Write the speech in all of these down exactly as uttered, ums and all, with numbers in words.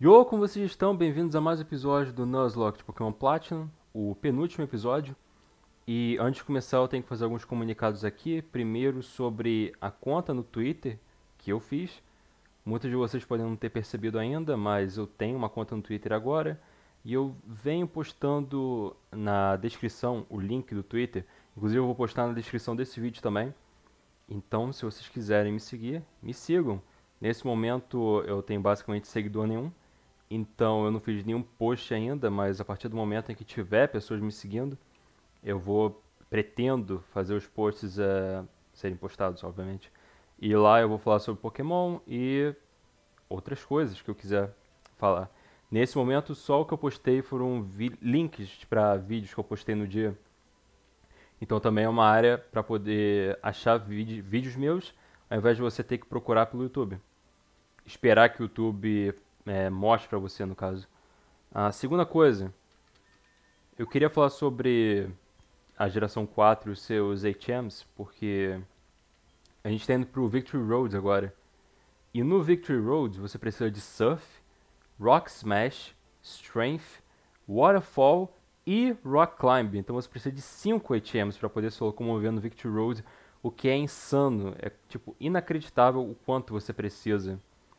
Yo, como vocês estão? Bem-vindos a mais um episódio do Nuzlocke de Pokémon Platinum, o penúltimo episódio. E antes de começar eu tenho que fazer alguns comunicados aqui. Primeiro sobre a conta no Twitter que eu fiz. Muitos de vocês podem não ter percebido ainda, mas eu tenho uma conta no Twitter agora. E eu venho postando na descrição o link do Twitter. Inclusive eu vou postar na descrição desse vídeo também. Então, se vocês quiserem me seguir, me sigam. Nesse momento eu tenho basicamente seguidor nenhum. Então eu não fiz nenhum post ainda, mas a partir do momento em que tiver pessoas me seguindo, eu vou, pretendo fazer os posts eh, serem postados, obviamente. E lá eu vou falar sobre Pokémon e outras coisas que eu quiser falar. Nesse momento, só o que eu postei foram vi- links para vídeos que eu postei no dia. Então também é uma área para poder achar vídeo- vídeos meus, ao invés de você ter que procurar pelo YouTube. Esperar que o YouTube eh, mostre para você, no caso. A segunda coisa, eu queria falar sobre a geração quatro e os seus H Ms, porque a gente está indo pro Victory Road agora. E no Victory Road você precisa de Surf, Rock Smash, Strength, Waterfall e Rock Climb. Então você precisa de cinco H Ms para poder se locomover no Victory Road, o que é insano, é tipo inacreditável o quanto você precisa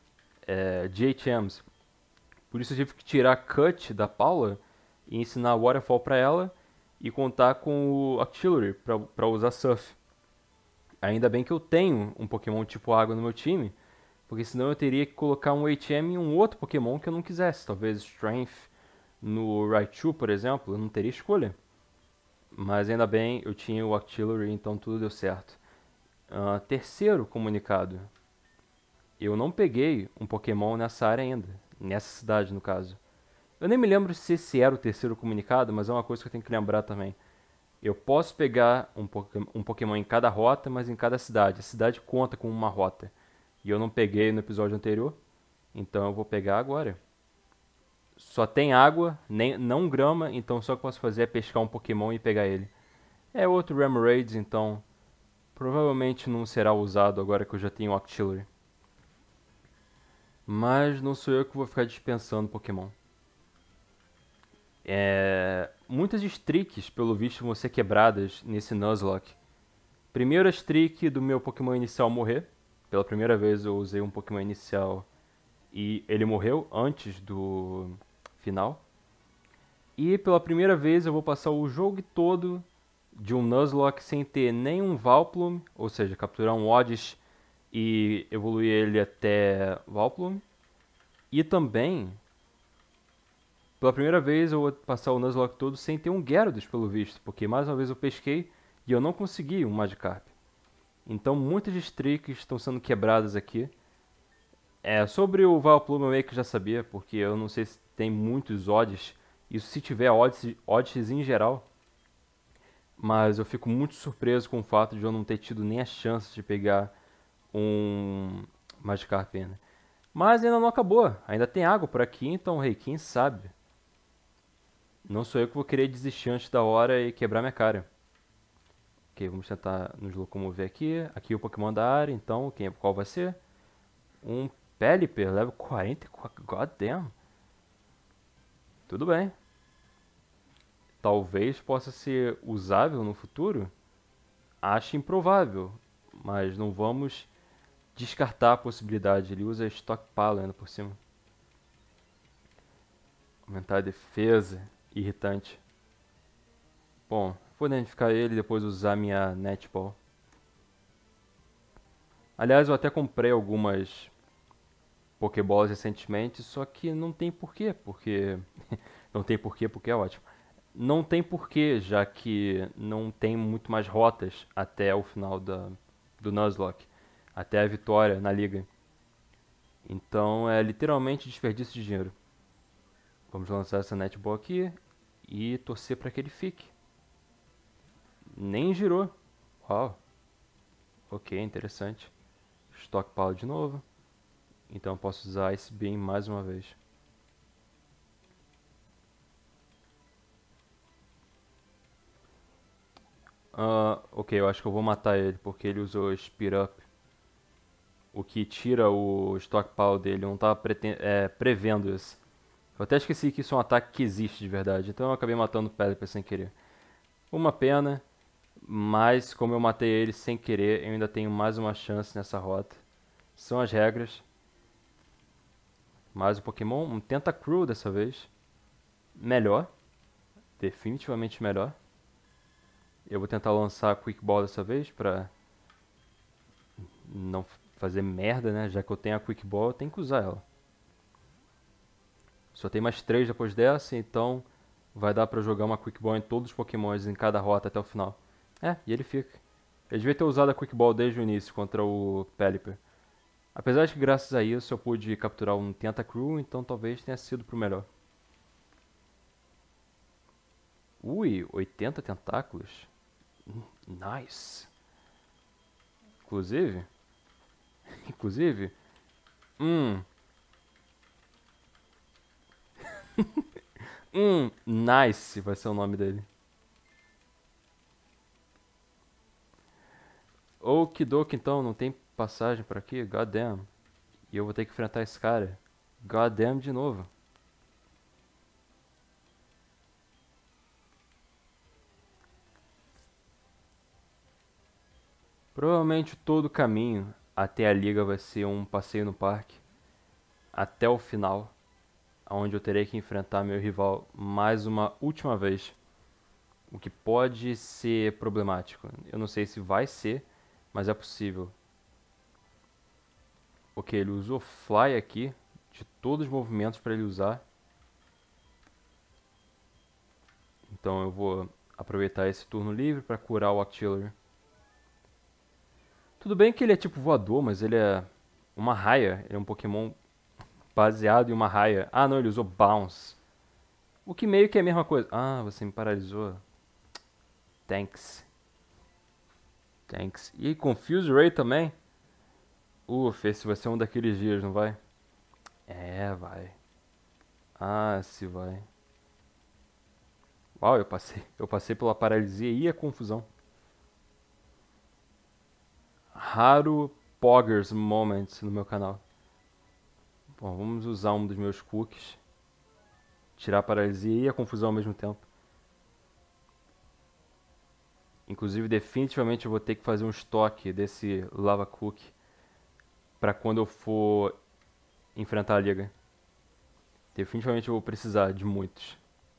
é, de H Ms. Por isso eu tive que tirar a Cut da Paula e ensinar Waterfall pra ela e contar com o Artillery pra, pra usar Surf. Ainda bem que eu tenho um Pokémon tipo água no meu time, porque senão eu teria que colocar um H M em um outro Pokémon que eu não quisesse. Talvez Strength no Raichu, por exemplo, eu não teria escolha. Mas ainda bem eu tinha o Artillery, então tudo deu certo. Uh, terceiro comunicado. Eu não peguei um Pokémon nessa área ainda. Nessa cidade, no caso. Eu nem me lembro se esse era o terceiro comunicado, mas é uma coisa que eu tenho que lembrar também. Eu posso pegar um, um Pokémon em cada rota, mas em cada cidade. A cidade conta com uma rota. E eu não peguei no episódio anterior, então eu vou pegar agora. Só tem água, nem, não grama, então só que eu posso fazer é pescar um Pokémon e pegar ele. É outro Remoraid, então provavelmente não será usado agora que eu já tenho o Octillery. Mas não sou eu que vou ficar dispensando Pokémon. É, muitas streaks, pelo visto, vão ser quebradas nesse Nuzlocke. Primeiro a streak do meu Pokémon inicial morrer. Pela primeira vez eu usei um Pokémon inicial e ele morreu antes do final. E pela primeira vez eu vou passar o jogo todo de um Nuzlocke sem ter nenhum Valplume, ou seja, capturar um Oddish e evoluir ele até Valplume. E também pela primeira vez eu vou passar o Nuzlocke todo sem ter um Gyarados, pelo visto, porque mais uma vez eu pesquei e eu não consegui um Magikarp. Então muitas streaks estão sendo quebradas aqui. É, sobre o Vileplume eu meio que já sabia, porque eu não sei se tem muitos odds, isso se tiver odds, odds em geral, mas eu fico muito surpreso com o fato de eu não ter tido nem a chance de pegar um Magikarp ainda. Mas ainda não acabou, ainda tem água por aqui, então, rei, hey, quem sabe? Não sou eu que vou querer desistir antes da hora e quebrar minha cara. Ok, vamos tentar nos locomover aqui. Aqui o Pokémon da área, então quem, qual vai ser? Um Pelipper, level quarenta e quatro. God damn. Tudo bem. Talvez possa ser usável no futuro. Acho improvável, mas não vamos descartar a possibilidade. Ele usa Stockpile ainda por cima. Aumentar a defesa. Irritante. Bom, vou identificar ele e depois usar minha Netball. Aliás, eu até comprei algumas Pokéballs recentemente, só que não tem porquê, porque... não tem porquê, porque é ótimo. Não tem porquê, já que não tem muito mais rotas até o final da, do Nuzlocke, até a vitória na liga. Então é literalmente desperdício de dinheiro. Vamos lançar essa netball aqui e torcer para que ele fique. Nem girou. Uau. Ok, interessante. Stockpile de novo. Então eu posso usar Ice Beam mais uma vez. Uh, ok, eu acho que eu vou matar ele porque ele usou Speed Up. o que tira o stockpile dele. Eu não tava preten- é, prevendo isso. Eu até esqueci que isso é um ataque que existe de verdade. Então eu acabei matando o Pelipper sem querer. Uma pena, mas como eu matei ele sem querer, eu ainda tenho mais uma chance nessa rota. São as regras. Mais um Pokémon, um Tentacruel dessa vez. Melhor. Definitivamente melhor. Eu vou tentar lançar a Quick Ball dessa vez pra não fazer merda, né? Já que eu tenho a Quick Ball, eu tenho que usar ela. Só tem mais três depois dessa, então vai dar pra jogar uma Quick Ball em todos os Pokémons em cada rota até o final. É, e ele fica. Eu devia ter usado a Quick Ball desde o início contra o Pelipper. Apesar de que graças a isso eu pude capturar um Tentacruel, então talvez tenha sido pro melhor. Ui, oitenta tentáculos. Nice. Inclusive, inclusive, hum, hum, Nice vai ser o nome dele. Okidoki, então, não tem passagem por aqui? God damn. E eu vou ter que enfrentar esse cara. God damn de novo. Provavelmente todo o caminho até a liga vai ser um passeio no parque. Até o final. Onde eu terei que enfrentar meu rival mais uma última vez. O que pode ser problemático. Eu não sei se vai ser, mas é possível. Ok, ele usou Fly aqui. De todos os movimentos para ele usar. Então eu vou aproveitar esse turno livre para curar o Octillery. Tudo bem que ele é tipo voador, mas ele é uma raia. Ele é um Pokémon baseado em uma raia. Ah, não, ele usou Bounce. O que meio que é a mesma coisa. Ah, você me paralisou. Thanks. Thanks. E Confuse Ray também? Ufa, esse vai ser um daqueles dias, não vai? É, vai. Ah, se vai. Uau, eu passei. Eu passei pela paralisia e a confusão. Raro Poggers Moments no meu canal. Bom, vamos usar um dos meus cookies. Tirar a paralisia e a confusão ao mesmo tempo. Inclusive, definitivamente eu vou ter que fazer um estoque desse Lava Cookie para quando eu for enfrentar a liga. Definitivamente eu vou precisar de muitos.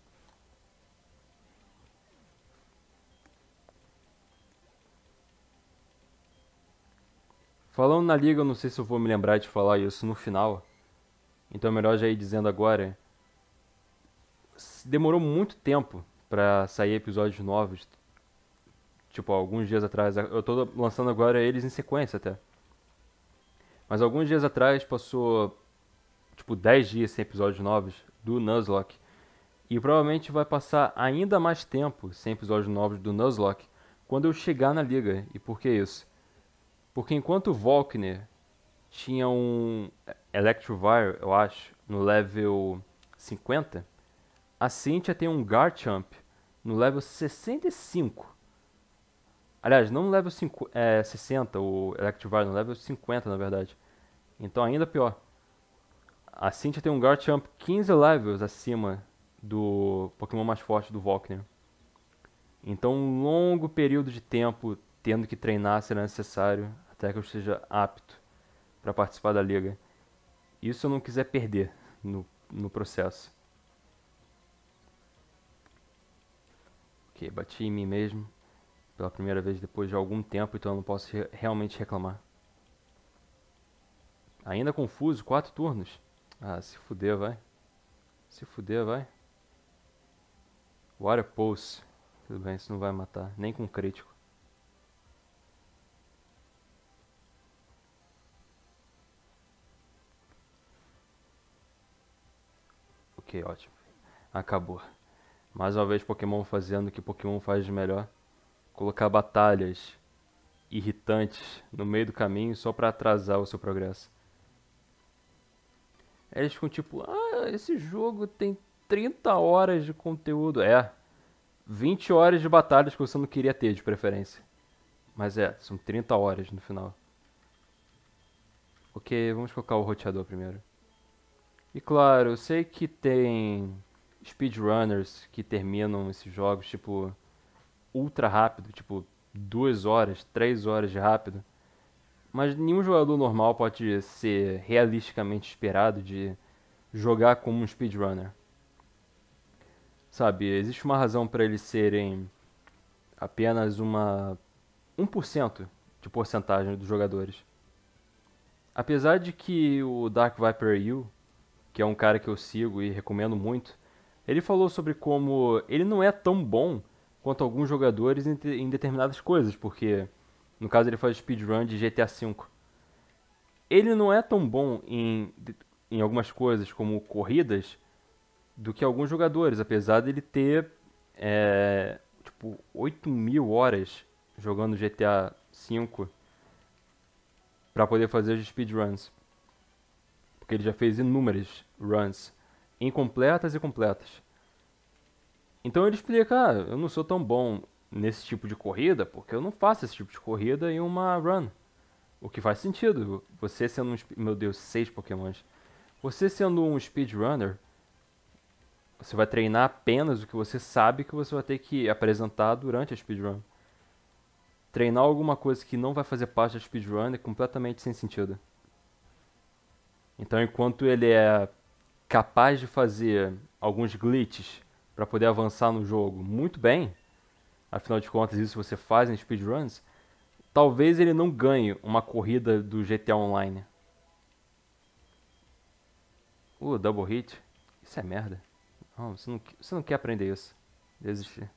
Falando na liga, eu não sei se eu vou me lembrar de falar isso no final. Então é melhor já ir dizendo agora. Demorou muito tempo pra sair episódios novos. Tipo, alguns dias atrás. Eu tô lançando agora eles em sequência até. Mas alguns dias atrás passou, tipo, dez dias sem episódios novos do Nuzlocke. E provavelmente vai passar ainda mais tempo sem episódios novos do Nuzlocke quando eu chegar na liga. E por que isso? Porque enquanto o Volkner tinha um Electivire, eu acho, no level cinquenta, a Cynthia tem um Garchomp no level sessenta e cinco. Aliás, não no level cinco, é, sessenta, o Electivire, no level cinquenta, na verdade. Então ainda pior. A Cynthia tem um Garchomp quinze levels acima do Pokémon mais forte do Volkner. Então um longo período de tempo tendo que treinar será necessário até que eu esteja apto para participar da liga. Isso eu não quiser perder no, no processo. Ok, bati em mim mesmo pela primeira vez depois de algum tempo, então eu não posso re realmente reclamar. Ainda confuso, quatro turnos. Ah, se fuder, vai. Se fuder, vai. Water Pulse. Tudo bem, isso não vai matar, nem com crítico. Ok, ótimo. Acabou. Mais uma vez Pokémon fazendo o que Pokémon faz de melhor. Colocar batalhas irritantes no meio do caminho só pra atrasar o seu progresso. Eles ficam tipo, ah, esse jogo tem trinta horas de conteúdo. É, vinte horas de batalhas que você não queria ter de preferência. Mas é, são trinta horas no final. Ok, vamos colocar o roteador primeiro. E claro, eu sei que tem speedrunners que terminam esses jogos, tipo, ultra rápido, tipo, duas horas, três horas de rápido. Mas nenhum jogador normal pode ser realisticamente esperado de jogar como um speedrunner. Sabe, existe uma razão para eles serem apenas uma um por cento de porcentagem dos jogadores. Apesar de que o Dark Viper U, que é um cara que eu sigo e recomendo muito, ele falou sobre como ele não é tão bom quanto alguns jogadores em, em determinadas coisas, porque no caso ele faz speedrun de G T A V. Ele não é tão bom em, em algumas coisas como corridas do que alguns jogadores, apesar dele ter é, tipo oito mil horas jogando G T A V para poder fazer os speedruns. Porque ele já fez inúmeras runs, incompletas e completas. Então ele explica, ah, eu não sou tão bom nesse tipo de corrida, porque eu não faço esse tipo de corrida em uma run. O que faz sentido, você sendo um... Meu Deus, seis pokémons. Você sendo um speedrunner, você vai treinar apenas o que você sabe que você vai ter que apresentar durante a speedrun. Treinar alguma coisa que não vai fazer parte da speedrun é completamente sem sentido. Então, enquanto ele é capaz de fazer alguns glitches para poder avançar no jogo muito bem, afinal de contas isso você faz em speedruns, talvez ele não ganhe uma corrida do G T A Online. Uh, double hit? Isso é merda. Não, você não, você não quer aprender isso. Desistir.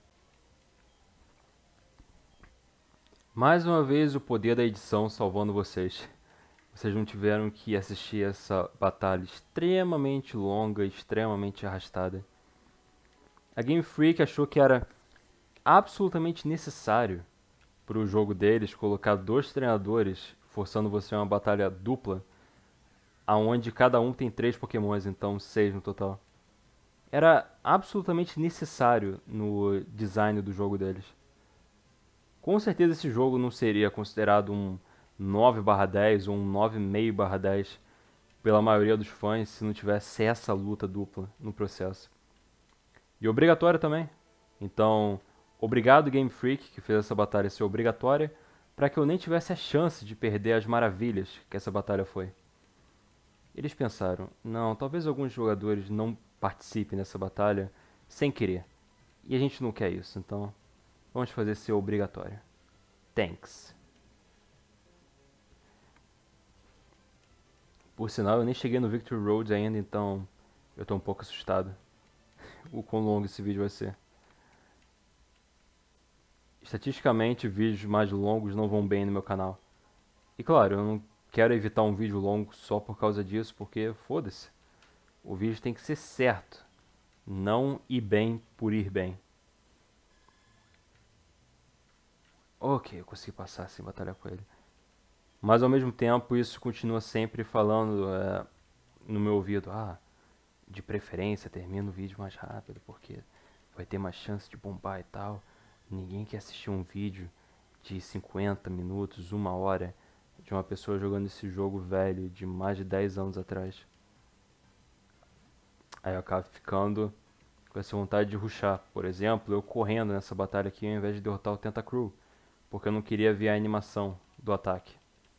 Mais uma vez o poder da edição salvando vocês. Vocês não tiveram que assistir essa batalha extremamente longa, extremamente arrastada. A Game Freak achou que era absolutamente necessário para o jogo deles colocar dois treinadores forçando você a uma batalha dupla, aonde cada um tem três pokémons, então seis no total. Era absolutamente necessário no design do jogo deles. Com certeza esse jogo não seria considerado um nove barra dez ou um nove vírgula cinco barra dez pela maioria dos fãs se não tivesse essa luta dupla no processo. E obrigatória também. Então, obrigado Game Freak que fez essa batalha ser obrigatória para que eu nem tivesse a chance de perder as maravilhas que essa batalha foi. Eles pensaram, não, talvez alguns jogadores não participem dessa batalha sem querer. E a gente não quer isso, então vamos fazer ser obrigatório. Thanks. Por sinal, eu nem cheguei no Victory Road ainda, então eu tô um pouco assustado. O quão longo esse vídeo vai ser. Estatisticamente, vídeos mais longos não vão bem no meu canal. E claro, eu não quero evitar um vídeo longo só por causa disso, porque foda-se. O vídeo tem que ser certo, não ir bem por ir bem. Ok, eu consegui passar sem batalhar com ele. Mas ao mesmo tempo, isso continua sempre falando é, no meu ouvido. Ah, de preferência, termina o vídeo mais rápido, porque vai ter mais chance de bombar e tal. Ninguém quer assistir um vídeo de cinquenta minutos, uma hora, de uma pessoa jogando esse jogo velho de mais de dez anos atrás. Aí eu acabo ficando com essa vontade de rushar. Por exemplo, eu correndo nessa batalha aqui ao invés de derrotar o Tentacruel, porque eu não queria ver a animação do ataque.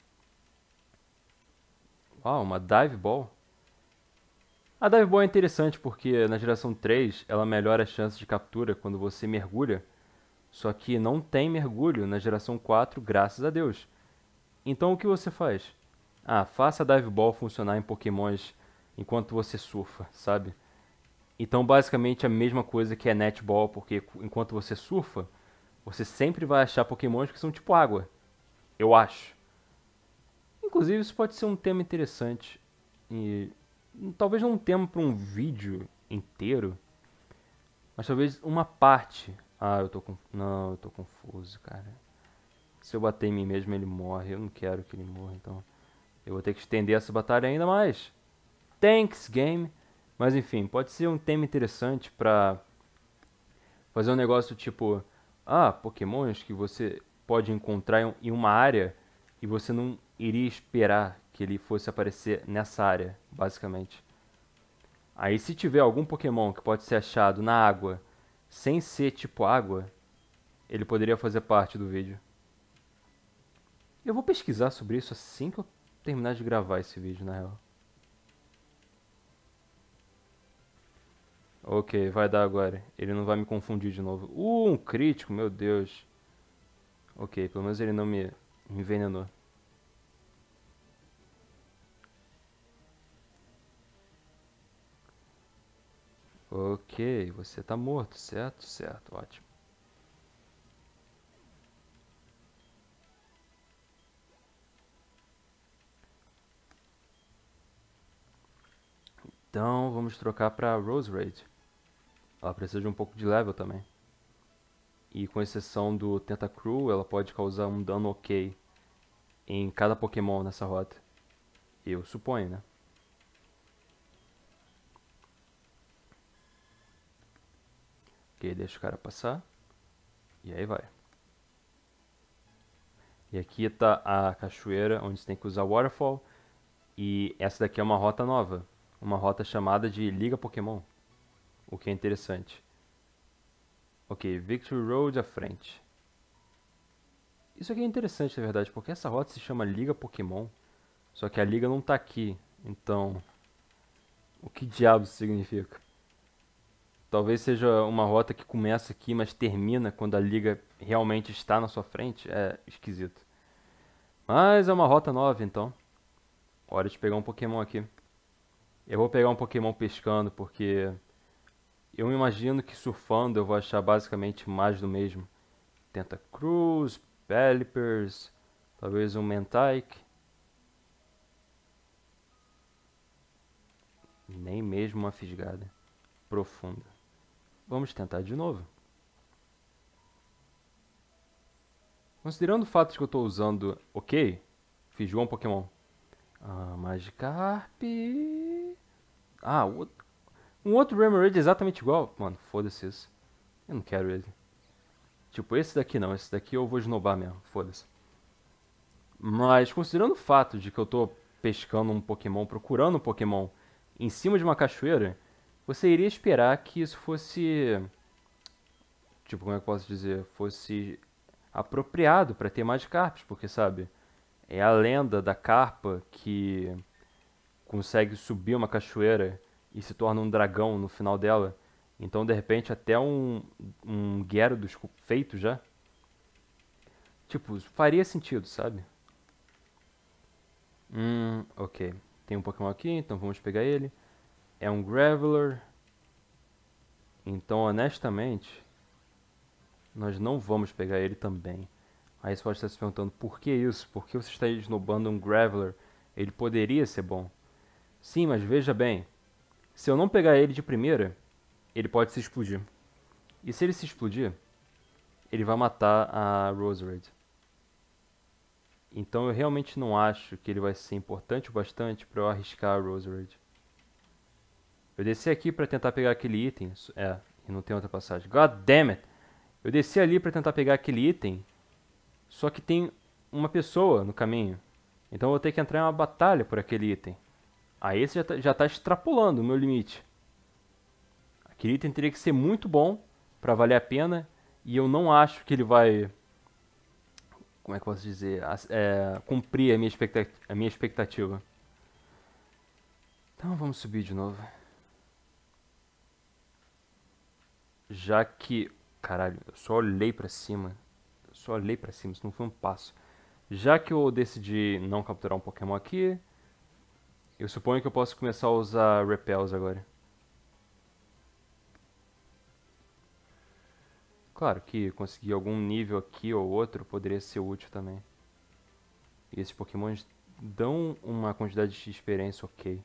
Uau, uma Dive Ball? A Dive Ball é interessante porque na geração três ela melhora as chances de captura quando você mergulha, só que não tem mergulho na geração quatro, graças a Deus. Então o que você faz? Ah, faça a Dive Ball funcionar em pokémons enquanto você surfa, sabe? Então basicamente a mesma coisa que é Netball, porque enquanto você surfa, você sempre vai achar pokémons que são tipo água. Eu acho. Inclusive isso pode ser um tema interessante. E talvez não um tema para um vídeo inteiro, mas talvez uma parte. Ah, eu tô com... Não, eu tô confuso, cara. Se eu bater em mim mesmo, ele morre. Eu não quero que ele morra, então eu vou ter que estender essa batalha ainda mais. Thanks, game. Mas enfim, pode ser um tema interessante pra fazer um negócio tipo... Ah, pokémons que você pode encontrar em uma área e você não iria esperar que que ele fosse aparecer nessa área, basicamente. Aí se tiver algum Pokémon que pode ser achado na água, sem ser tipo água, ele poderia fazer parte do vídeo. Eu vou pesquisar sobre isso assim que eu terminar de gravar esse vídeo, na real. Ok, vai dar agora. Ele não vai me confundir de novo. Uh, um crítico, meu Deus. Ok, pelo menos ele não me envenenou. Ok, você tá morto, certo? Certo, ótimo. Então, vamos trocar pra Roserade. Ela precisa de um pouco de level também. E com exceção do Tentacruel, ela pode causar um dano ok em cada Pokémon nessa rota. Eu suponho, né? Ok, deixa o cara passar. E aí vai. E aqui tá a cachoeira, onde você tem que usar Waterfall. E essa daqui é uma rota nova. Uma rota chamada de Liga Pokémon. O que é interessante. Ok, Victory Road à frente. Isso aqui é interessante, na verdade, porque essa rota se chama Liga Pokémon. Só que a liga não tá aqui. Então, o que diabos significa? Talvez seja uma rota que começa aqui, mas termina quando a liga realmente está na sua frente. É esquisito. Mas é uma rota nova, então. Hora de pegar um Pokémon aqui. Eu vou pegar um Pokémon pescando, porque eu me imagino que surfando eu vou achar basicamente mais do mesmo. Tentacruel, Pelipper, talvez um Mantike. Nem mesmo uma fisgada profunda. Vamos tentar de novo. Considerando o fato de que eu estou usando... Ok, fiz um Pokémon. Ah, Magikarp... Ah, o outro... um outro Remoraid exatamente igual. Mano, foda-se isso. Eu não quero ele. Tipo, esse daqui não. Esse daqui eu vou esnobar mesmo. Foda-se. Mas, considerando o fato de que eu estou pescando um Pokémon, procurando um Pokémon em cima de uma cachoeira, você iria esperar que isso fosse... Tipo, como é que eu posso dizer? Fosse apropriado para ter Magikarps, porque, sabe, é a lenda da carpa que consegue subir uma cachoeira e se torna um dragão no final dela. Então, de repente, até um, um Gyarados feito já. Tipo, faria sentido, sabe? Hum, ok. Tem um Pokémon aqui, então vamos pegar ele. É um Graveler. Então, honestamente, nós não vamos pegar ele também. Aí você pode estar se perguntando, por que isso? Por que você está esnobando um Graveler? Ele poderia ser bom. Sim, mas veja bem. Se eu não pegar ele de primeira, ele pode se explodir. E se ele se explodir, ele vai matar a Roserade. Então eu realmente não acho que ele vai ser importante o bastante para eu arriscar a Roserade. Eu desci aqui para tentar pegar aquele item. É, e não tem outra passagem. God damn it! Eu desci ali para tentar pegar aquele item, só que tem uma pessoa no caminho. Então eu vou ter que entrar em uma batalha por aquele item. Aí esse já tá, já tá extrapolando o meu limite. Aquele item teria que ser muito bom para valer a pena. E eu não acho que ele vai... Como é que eu posso dizer? É, cumprir a minha, expectativa, a minha expectativa. Então vamos subir de novo. Já que... Caralho, eu só olhei pra cima. Eu só olhei pra cima, isso não foi um passo. Já que eu decidi não capturar um Pokémon aqui, eu suponho que eu posso começar a usar Repels agora. Claro que conseguir algum nível aqui ou outro poderia ser útil também. E esses Pokémons dão uma quantidade de experiência ok.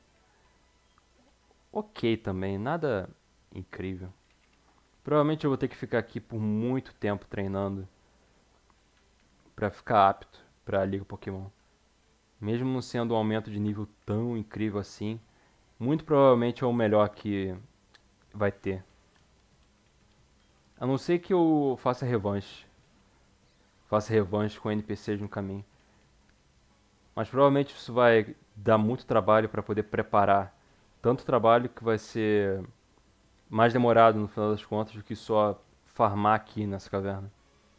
Ok também, nada incrível. Provavelmente eu vou ter que ficar aqui por muito tempo treinando pra ficar apto pra Liga Pokémon. Mesmo não sendo um aumento de nível tão incrível assim, muito provavelmente é o melhor que vai ter. A não ser que eu faça revanche. Faça revanche com N P Cs no caminho. Mas provavelmente isso vai dá muito trabalho para poder preparar. Tanto trabalho que vai ser mais demorado no final das contas do que só farmar aqui nessa caverna.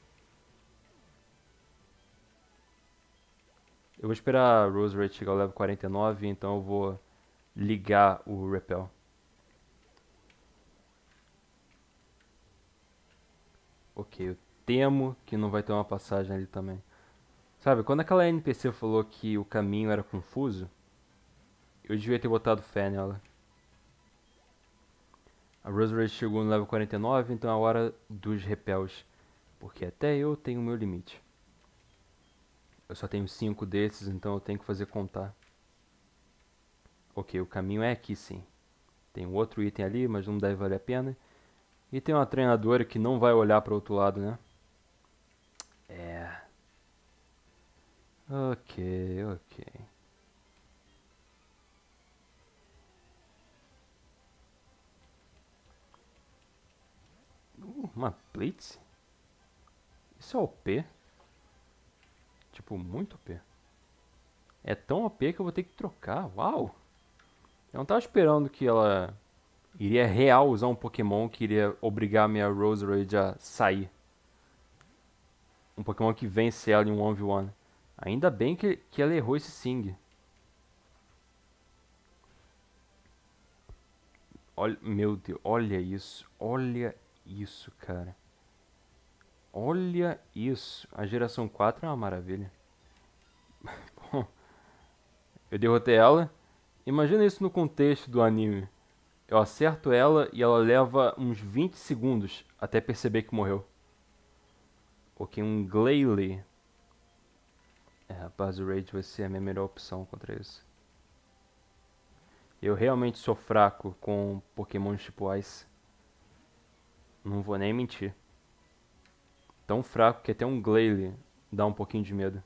Eu vou esperar a Rose Rate chegar ao level quarenta e nove, então eu vou ligar o Repel. Ok, eu temo que não vai ter uma passagem ali também. Sabe, quando aquela N P C falou que o caminho era confuso, eu devia ter botado fé nela. A Rose Rate chegou no level quarenta e nove, então é a hora dos repels. Porque até eu tenho o meu limite. Eu só tenho cinco desses, então eu tenho que fazer contar. Ok, o caminho é aqui sim. Tem um outro item ali, mas não deve valer a pena. E tem uma treinadora que não vai olhar para o outro lado, né? É. Ok, ok. Uh, uma Blitz? Isso é O P? Tipo, muito O P. É tão O P que eu vou ter que trocar. Uau! Eu não tava esperando que ela iria real usar um Pokémon que iria obrigar a minha Roserade a sair. Um Pokémon que vence ela em um um v um. Ainda bem que, que ela errou esse Sing. Olha, meu Deus, olha isso. Olha isso, cara. Olha isso. A geração quatro é uma maravilha. Bom, eu derrotei ela. Imagina isso no contexto do anime. Eu acerto ela e ela leva uns vinte segundos até perceber que morreu. Ok, um Glalie. É, a Base Rage vai ser a minha melhor opção contra isso. Eu realmente sou fraco com Pokémon tipo Ice. Não vou nem mentir. Tão fraco que até um Glalie dá um pouquinho de medo.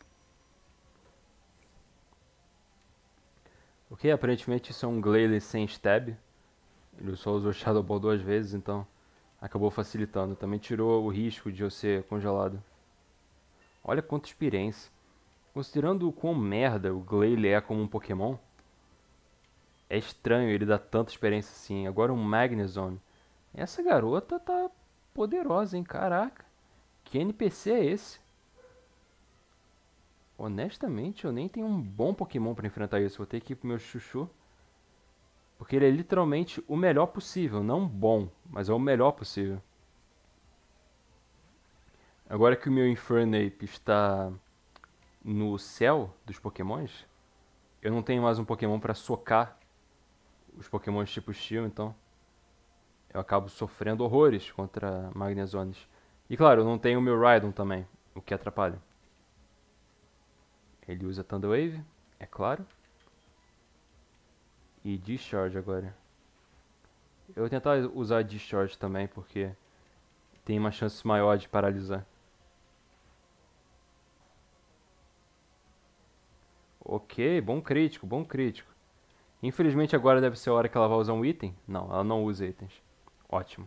Ok, aparentemente isso é um Glalie sem stab. Ele só usou Shadow Ball duas vezes, então acabou facilitando. Também tirou o risco de eu ser congelado. Olha quanta experiência. Considerando o quão merda o Glalie é como um Pokémon, é estranho ele dar tanta experiência assim. Agora um Magnezone. Essa garota tá poderosa, hein? Caraca. Que N P C é esse? Honestamente, eu nem tenho um bom Pokémon pra enfrentar isso. Vou ter que ir pro meu Chuchu. Porque ele é literalmente o melhor possível. Não bom, mas é o melhor possível. Agora que o meu Infernape está no céu dos Pokémons, eu não tenho mais um Pokémon pra socar os Pokémons tipo Steel, então eu acabo sofrendo horrores contra Magnezones. E claro, eu não tenho o meu Rhydon também, o que atrapalha. Ele usa Thunder Wave, é claro. E Discharge agora. Eu vou tentar usar Discharge também, porque tem uma chance maior de paralisar. Ok, bom crítico, bom crítico. Infelizmente agora deve ser a hora que ela vai usar um item. Não, ela não usa itens. Ótimo.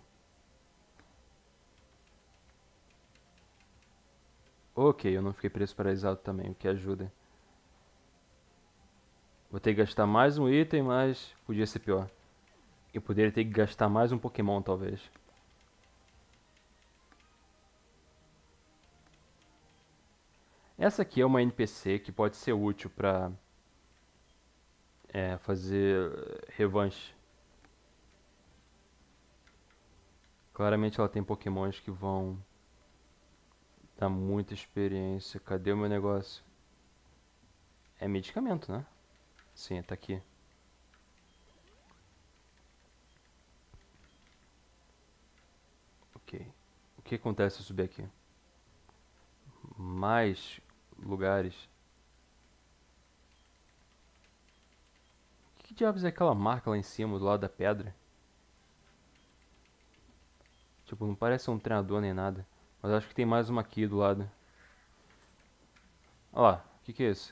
Ok, eu não fiquei preso paralisado também, o que ajuda. Vou ter que gastar mais um item, mas podia ser pior. Eu poderia ter que gastar mais um Pokémon, talvez. Essa aqui é uma N P C que pode ser útil pra é, fazer revanche. Claramente ela tem Pokémons que vão dar muita experiência. Cadê o meu negócio? É medicamento, né? Sim, tá aqui. Ok. O que acontece se eu subir aqui? Mais lugares. Que diabos é aquela marca lá em cima, do lado da pedra? Tipo, não parece um treinador nem nada. Mas acho que tem mais uma aqui do lado. Olha lá, o que que é isso?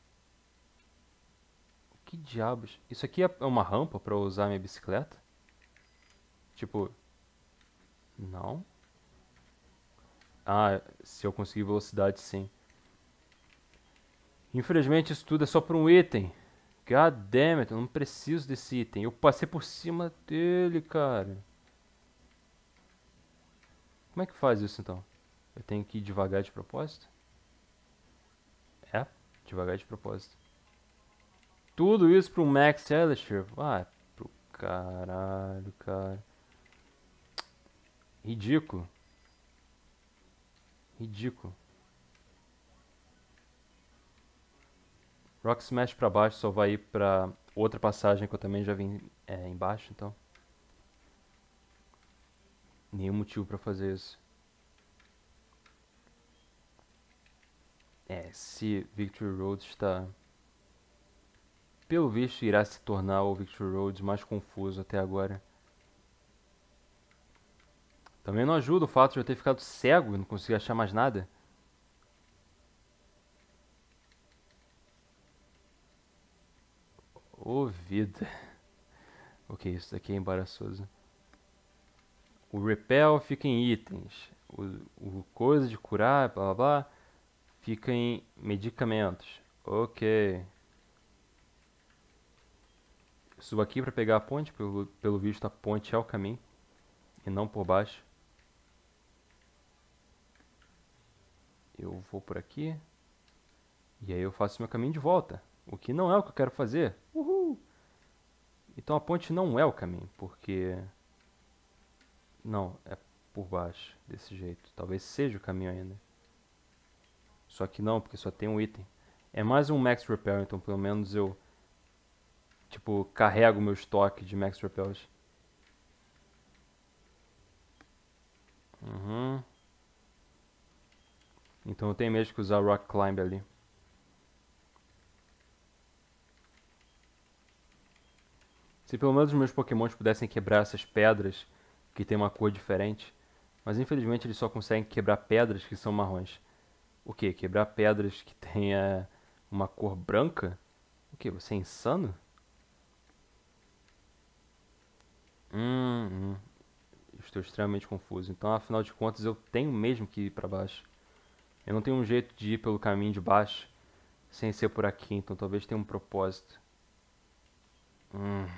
Que diabos? Isso aqui é uma rampa pra eu usar minha bicicleta? Tipo... Não. Ah, se eu conseguir velocidade, sim. Infelizmente isso tudo é só por um item. God damn it, eu não preciso desse item. Eu passei por cima dele, cara. Como é que faz isso então? Eu tenho que ir devagar de propósito? É, devagar de propósito. Tudo isso pro Max Alistair? Ah, pro caralho, cara. Ridículo. Ridículo. Rock Smash pra baixo só vai ir pra outra passagem que eu também já vim é, embaixo, então. Nenhum motivo pra fazer isso. É, se Victory Road está... Pelo visto, irá se tornar o Victory Road mais confuso até agora. Também não ajuda o fato de eu ter ficado cego e não conseguir achar mais nada. Ô vida. Ok, isso daqui é embaraçoso. O Repel fica em itens. O, o coisa de curar, blá blá blá, fica em medicamentos. Ok. Subo aqui pra pegar a ponte, pelo, pelo visto a ponte é o caminho. E não por baixo. Eu vou por aqui. E aí eu faço meu caminho de volta. O que não é o que eu quero fazer. Uhul! Então a ponte não é o caminho, porque... Não, é por baixo, desse jeito. Talvez seja o caminho ainda. Só que não, porque só tem um item. É mais um Max Repel, então pelo menos eu... Tipo, carrego meu estoque de Max Repels. Uhum. Então eu tenho mesmo que usar Rock Climb ali. Se pelo menos os meus pokémons pudessem quebrar essas pedras que tem uma cor diferente. Mas infelizmente eles só conseguem quebrar pedras que são marrons. O que? Quebrar pedras que tenha uma cor branca? O que? Você é insano? Hum, hum. Estou extremamente confuso. Então, afinal de contas, eu tenho mesmo que ir pra baixo. Eu não tenho um jeito de ir pelo caminho de baixo sem ser por aqui, então talvez tenha um propósito. Hum.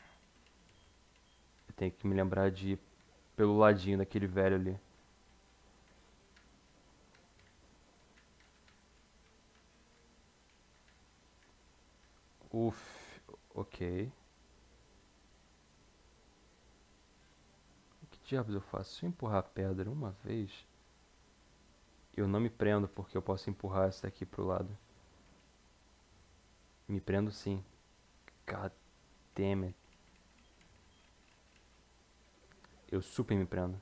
Eu tenho que me lembrar de ir pelo ladinho daquele velho ali. Uf, ok. O que diabos eu faço? Se eu empurrar a pedra uma vez, eu não me prendo porque eu posso empurrar essa daqui pro lado. Me prendo sim. God damn it. Eu super me prendo.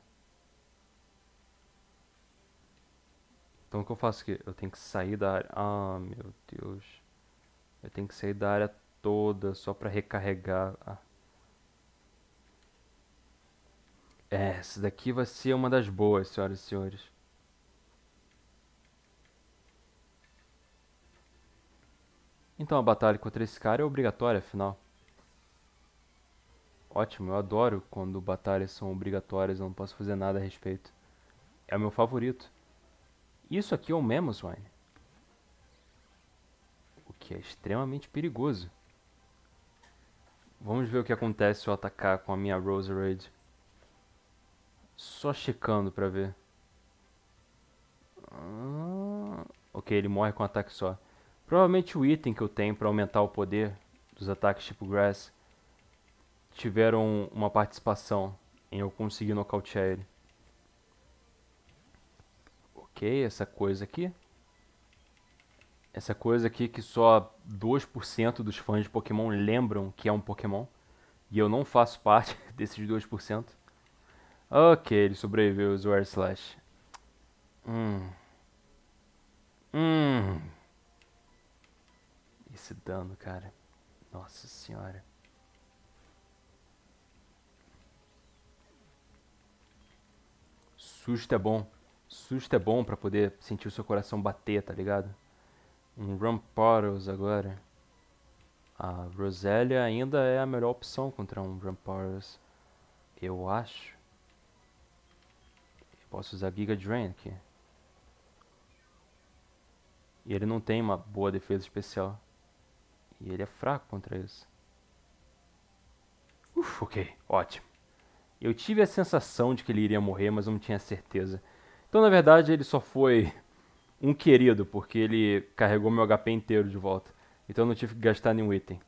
Então o que eu faço aqui? Eu tenho que sair da área. Ah, meu Deus. Eu tenho que sair da área toda só pra recarregar. Ah. É, essa daqui vai ser uma das boas, senhoras e senhores. Então a batalha contra esse cara é obrigatória, afinal. Ótimo, eu adoro quando batalhas são obrigatórias, eu não posso fazer nada a respeito. É o meu favorito. Isso aqui é o Mamoswine. O que é extremamente perigoso. Vamos ver o que acontece se eu atacar com a minha Roserade. Só checando pra ver. Ah, ok, ele morre com um ataque só. Provavelmente o item que eu tenho pra aumentar o poder dos ataques tipo Grass tiveram uma participação em eu conseguir nocautear ele. Ok, essa coisa aqui. Essa coisa aqui que só dois por cento dos fãs de Pokémon lembram que é um Pokémon. E eu não faço parte desses dois por cento. Ok, ele sobreviveu, o Air Slash. Hum. Hum. Esse dano, cara. Nossa senhora. Susto é bom. Susto é bom pra poder sentir o seu coração bater, tá ligado? Um Rampardos agora. A Roselia ainda é a melhor opção contra um Rampardos. Eu acho. Eu posso usar Giga Drain aqui. E ele não tem uma boa defesa especial. E ele é fraco contra isso. Uf, ok, ótimo. Eu tive a sensação de que ele iria morrer, mas eu não tinha certeza. Então, na verdade, ele só foi um querido, porque ele carregou meu H P inteiro de volta. Então eu não tive que gastar nenhum item.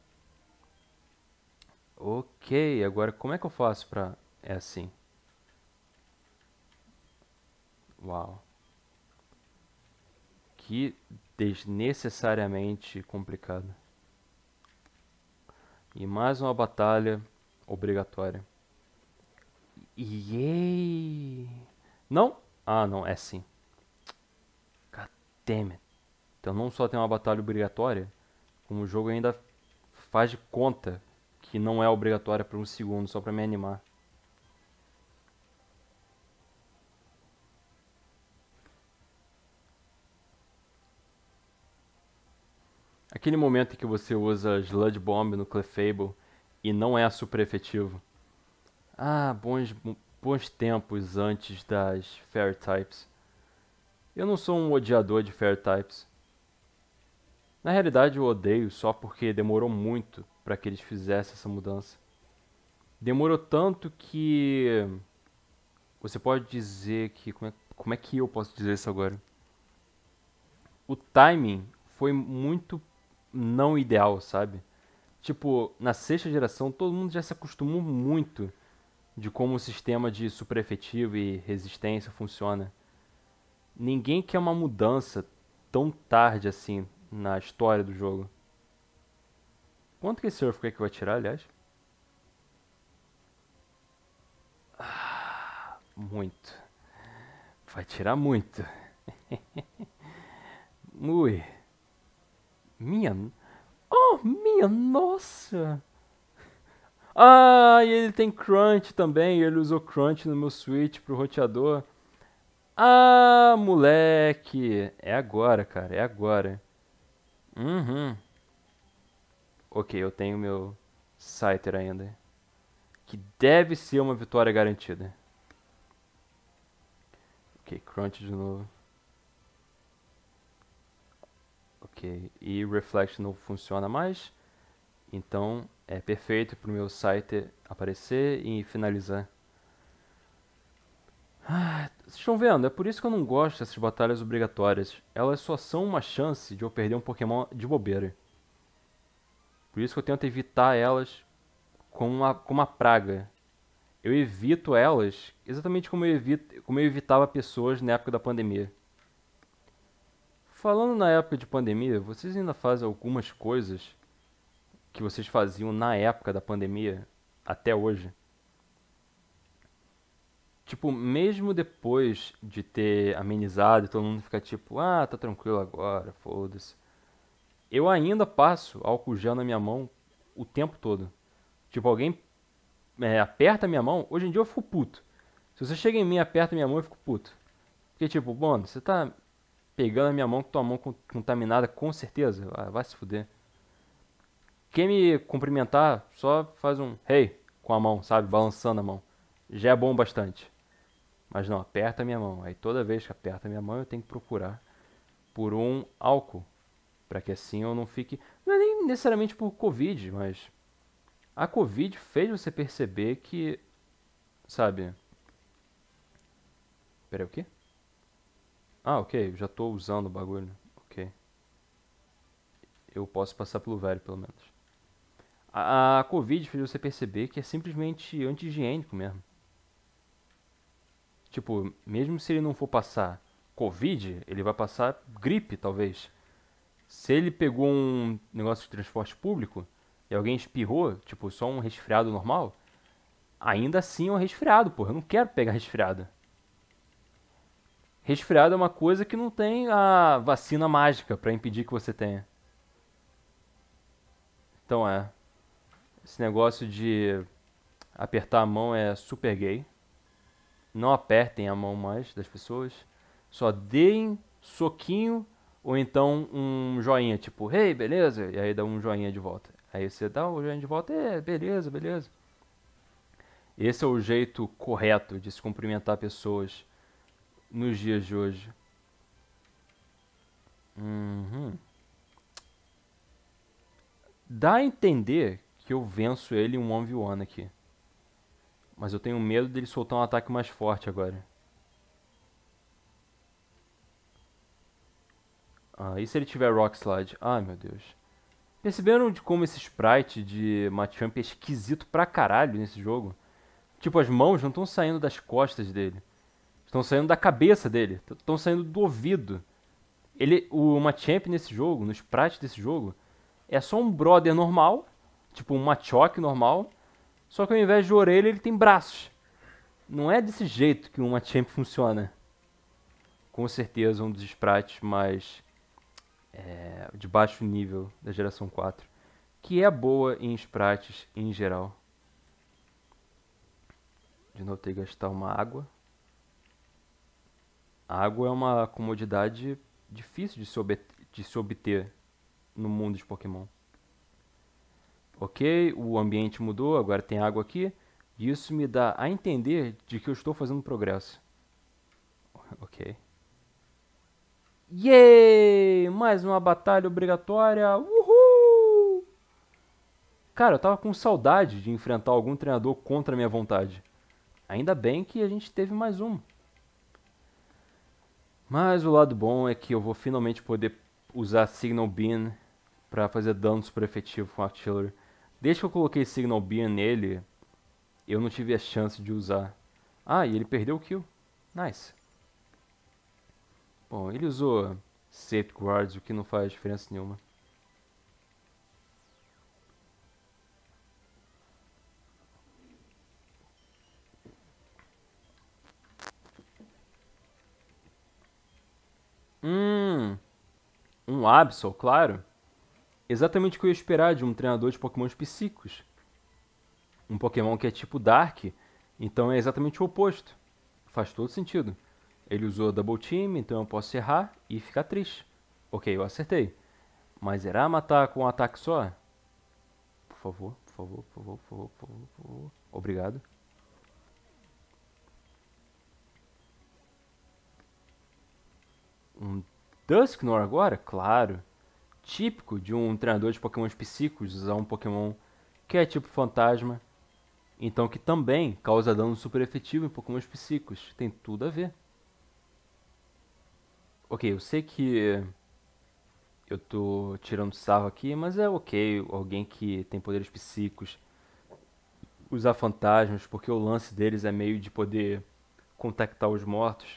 Ok, agora como é que eu faço pra... É assim. Uau. Que desnecessariamente complicado. E mais uma batalha obrigatória. Yay! Não? Ah, não, é sim. God damn it. Então não só tem uma batalha obrigatória, como o jogo ainda faz de conta que não é obrigatória por um segundo, só pra me animar. Aquele momento em que você usa Sludge Bomb no Clefable e não é super efetivo. Ah, bons, bons tempos antes das Fairy Types. Eu não sou um odiador de Fairy Types. Na realidade eu odeio só porque demorou muito para que eles fizessem essa mudança. Demorou tanto que... Você pode dizer que... Como é, como é que eu posso dizer isso agora? O timing foi muito não ideal, sabe? Tipo, na sexta geração todo mundo já se acostumou muito de como o sistema de super efetivo e resistência funciona. Ninguém quer uma mudança tão tarde assim na história do jogo. Quanto que esse Earthquake vai tirar, aliás? Muito. Vai tirar muito. Ui. Minha... Oh, minha nossa! Ah, e ele tem crunch também. Ele usou crunch no meu switch pro roteador. Ah, moleque. É agora, cara. É agora. Uhum. Ok, eu tenho meu Scyther ainda. Que deve ser uma vitória garantida. Ok, crunch de novo. Ok, e Reflect não funciona mais. Então é perfeito pro meu Scyther aparecer e finalizar. Ah, vocês estão vendo? É por isso que eu não gosto dessas batalhas obrigatórias. Elas só são uma chance de eu perder um Pokémon de bobeira. Por isso que eu tento evitar elas como uma, como uma praga. Eu evito elas exatamente como eu, evito, como eu evitava pessoas na época da pandemia. Falando na época de pandemia, vocês ainda fazem algumas coisas que vocês faziam na época da pandemia até hoje? Tipo, mesmo depois de ter amenizado e todo mundo ficar tipo, ah, tá tranquilo agora, foda-se. Eu ainda passo álcool gel na minha mão o tempo todo. Tipo, alguém é, aperta a minha mão, hoje em dia eu fico puto. Se você chega em mim e aperta a minha mão, eu fico puto. Porque, tipo, mano, você tá pegando a minha mão com tua mão contaminada, com certeza. Ah, vai se fuder. Quem me cumprimentar, só faz um hey com a mão, sabe? Balançando a mão. Já é bom bastante. Mas não, aperta a minha mão. Aí toda vez que aperta a minha mão, eu tenho que procurar por um álcool. Pra que assim eu não fique. Não é nem necessariamente por Covid, mas. A Covid fez você perceber que. Sabe? Peraí, o quê? Ah, ok, já tô usando o bagulho. Ok. Eu posso passar pelo velho, pelo menos. A, a Covid fez você perceber que é simplesmente anti-higiênico mesmo. Tipo, mesmo se ele não for passar Covid, ele vai passar gripe, talvez. Se ele pegou um negócio de transporte público e alguém espirrou, tipo, só um resfriado normal, ainda assim é um resfriado, porra. Eu não quero pegar resfriado. Resfriado é uma coisa que não tem a vacina mágica pra impedir que você tenha. Então é. Esse negócio de apertar a mão é super gay. Não apertem a mão mais das pessoas. Só deem soquinho ou então um joinha, tipo, hey, beleza? E aí dá um joinha de volta. Aí você dá o joinha de volta, é, beleza, beleza. Esse é o jeito correto de se cumprimentar pessoas nos dias de hoje. Uhum. Dá a entender que eu venço ele em um um v um aqui. Mas eu tenho medo dele soltar um ataque mais forte agora. Ah, e se ele tiver Rock Slide? Ai, meu Deus. Perceberam de como esse sprite de Machamp é esquisito pra caralho nesse jogo? Tipo, as mãos não estão saindo das costas dele. Estão saindo da cabeça dele. Estão saindo do ouvido. Ele, o Machamp nesse jogo, no sprite desse jogo, é só um brother normal. Tipo, um Machoke normal. Só que ao invés de orelha, ele tem braços. Não é desse jeito que um Machamp funciona. Com certeza um dos sprites mais é, de baixo nível da geração quatro. Que é boa em sprites em geral. De novo, ter que gastar uma água. A água é uma comodidade difícil de se, obter, de se obter no mundo de Pokémon. Ok, o ambiente mudou, agora tem água aqui. E isso me dá a entender de que eu estou fazendo progresso. Ok. Yay! Mais uma batalha obrigatória. Uhul! Cara, eu tava com saudade de enfrentar algum treinador contra a minha vontade. Ainda bem que a gente teve mais um. Mas o lado bom é que eu vou finalmente poder usar Signal Beam pra fazer dano super efetivo com o Artillery. Desde que eu coloquei Signal Beam nele, eu não tive a chance de usar. Ah, e ele perdeu o kill. Nice. Bom, ele usou Safeguards, o que não faz diferença nenhuma. Hum, um Absol, claro. Exatamente o que eu ia esperar de um treinador de Pokémons psíquicos. Um Pokémon que é tipo Dark, então é exatamente o oposto. Faz todo sentido. Ele usou Double Team, então eu posso errar e ficar triste. Ok, eu acertei. Mas irá matar com um ataque só? Por favor, por favor, por favor, por favor, por favor, por favor. Obrigado. Um Dusknoir agora? Claro. Típico de um treinador de Pokémons psíquicos usar um Pokémon que é tipo fantasma. Então que também causa dano super efetivo em Pokémons psíquicos. Tem tudo a ver. Ok, eu sei que eu tô tirando sarro aqui, mas é ok alguém que tem poderes psíquicos usar fantasmas, porque o lance deles é meio de poder contactar os mortos.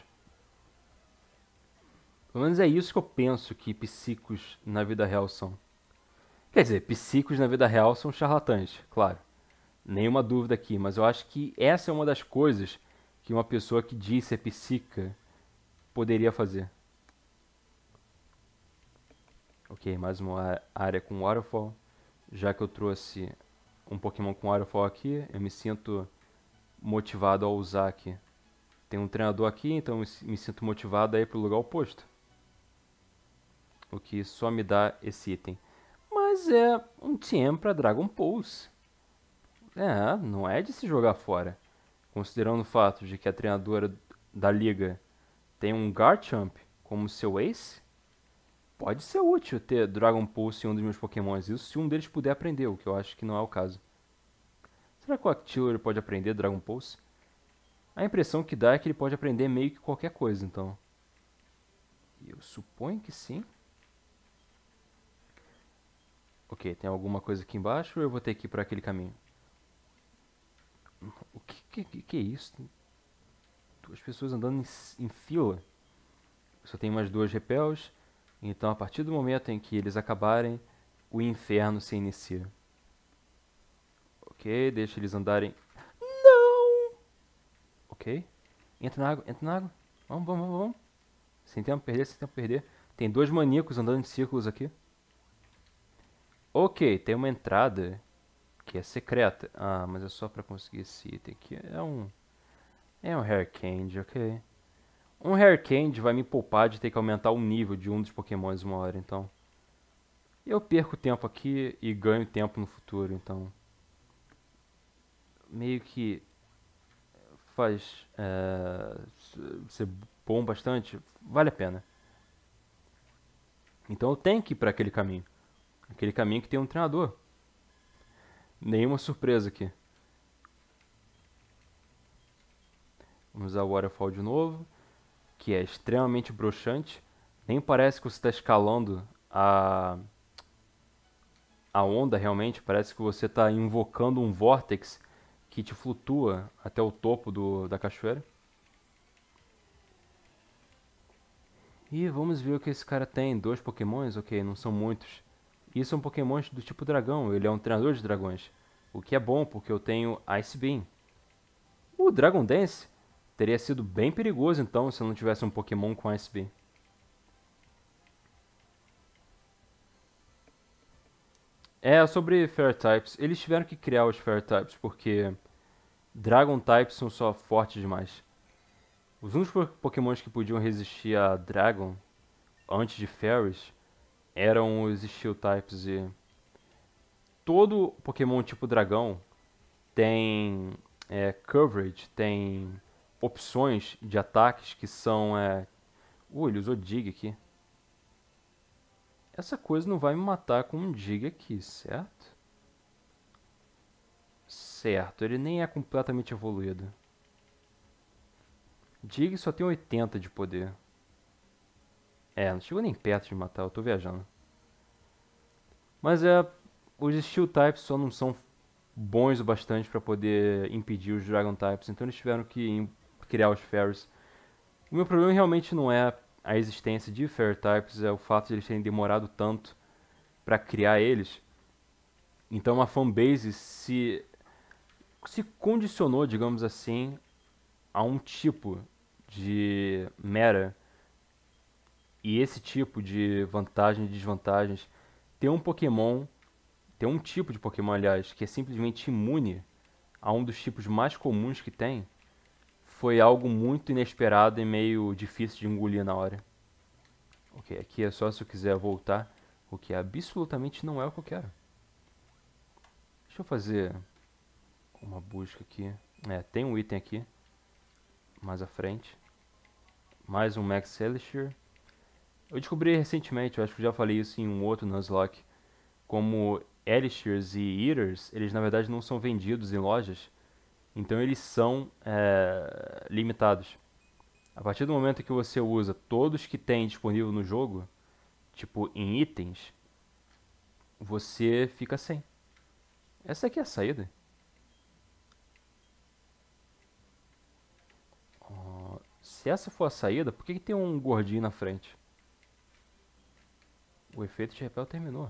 Pelo menos é isso que eu penso que psíquicos na vida real são. Quer dizer, psíquicos na vida real são charlatães, claro. Nenhuma dúvida aqui, mas eu acho que essa é uma das coisas que uma pessoa que diz ser psíquica poderia fazer. Ok, mais uma área com Waterfall. Já que eu trouxe um Pokémon com Waterfall aqui, eu me sinto motivado a usar aqui. Tem um treinador aqui, então eu me sinto motivado a ir para o lugar oposto. O que só me dá esse item. Mas é um T M para Dragon Pulse. É, não é de se jogar fora. Considerando o fato de que a treinadora da liga tem um Garchomp como seu ace, pode ser útil ter Dragon Pulse em um dos meus Pokémons. Isso se um deles puder aprender, o que eu acho que não é o caso. Será que o Actillery pode aprender Dragon Pulse? A impressão que dá é que ele pode aprender meio que qualquer coisa, então. Eu suponho que sim. Ok, tem alguma coisa aqui embaixo ou eu vou ter que ir por aquele caminho? O que, que, que é isso? Duas pessoas andando em, em fila. Eu só tenho mais duas repels. Então, a partir do momento em que eles acabarem, o inferno se inicia. Ok, deixa eles andarem. Não! Ok. Entra na água, entra na água. Vamos, vamos, vamos, vamos. Sem tempo a perder, sem tempo a perder. Tem dois maníacos andando em círculos aqui. Ok, tem uma entrada que é secreta. Ah, mas é só pra conseguir esse item aqui. É um... É um Hair Candy, ok. Um Hair Candy vai me poupar de ter que aumentar o nível de um dos Pokémons uma hora, então. Eu perco tempo aqui e ganho tempo no futuro, então. Meio que faz é, ser bom bastante, vale a pena. Então eu tenho que ir para aquele caminho. Aquele caminho que tem um treinador. Nenhuma surpresa aqui. Vamos usar o Waterfall de novo, que é extremamente broxante. Nem parece que você está escalando a, a onda realmente, parece que você está invocando um Vortex que te flutua até o topo do, da cachoeira. E vamos ver o que esse cara tem. Dois pokémons? Ok, não são muitos. Isso é um pokémon do tipo dragão, ele é um treinador de dragões. O que é bom, porque eu tenho Ice Beam. O Dragon Dance teria sido bem perigoso então, se eu não tivesse um pokémon com Ice Beam. É, sobre Fairy Types, eles tiveram que criar os Fairy Types, porque Dragon Types são só fortes demais. Os únicos pokémons que podiam resistir a Dragon, antes de Fairies, eram os Steel Types e... todo Pokémon tipo dragão tem é, coverage, tem opções de ataques que são... É... Uh, ele usou Dig aqui. Essa coisa não vai me matar com um Dig aqui, certo? Certo, ele nem é completamente evoluído. Dig só tem oitenta de poder. É, não chegou nem perto de matar, eu tô viajando. Mas é... os Steel Types só não são bons o bastante para poder impedir os Dragon Types, então eles tiveram que criar os Fairies. O meu problema realmente não é a existência de Fairy Types, é o fato de eles terem demorado tanto para criar eles. Então a fanbase se, se condicionou, digamos assim, a um tipo de meta. E esse tipo de vantagens e desvantagens tem um Pokémon, tem um tipo de Pokémon, aliás, que é simplesmente imune a um dos tipos mais comuns que tem, foi algo muito inesperado e meio difícil de engolir na hora. Ok, aqui é só se eu quiser voltar, o que absolutamente não é o que eu quero. Deixa eu fazer uma busca aqui. É, tem um item aqui, mais à frente. Mais um Max Elixir. Eu descobri recentemente, eu acho que eu já falei isso em um outro Nuzlocke, como Elixirs e Eaters, eles na verdade não são vendidos em lojas, então eles são é, limitados. A partir do momento que você usa todos que tem disponível no jogo, tipo em itens, você fica sem. Essa aqui é a saída. Oh, se essa for a saída, por que, que tem um gordinho na frente? O efeito de repel terminou.